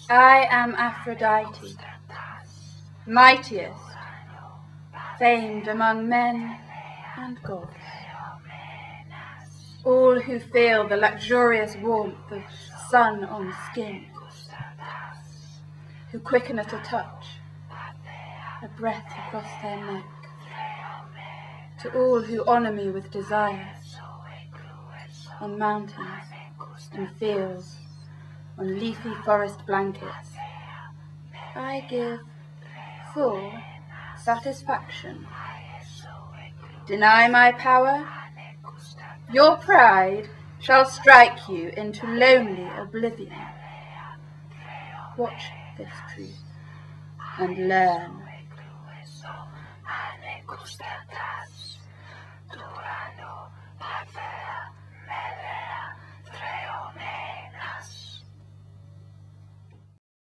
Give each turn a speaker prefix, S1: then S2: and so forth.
S1: I am Aphrodite, mightiest, famed among men and gods. All who feel the luxurious warmth of sun on skin, who quicken at a touch, a breath across their neck. To all who honour me with desire, on mountains, in fields, on leafy forest blankets, I give full satisfaction. Deny my power, your pride shall strike you into lonely oblivion. Watch this truth and learn.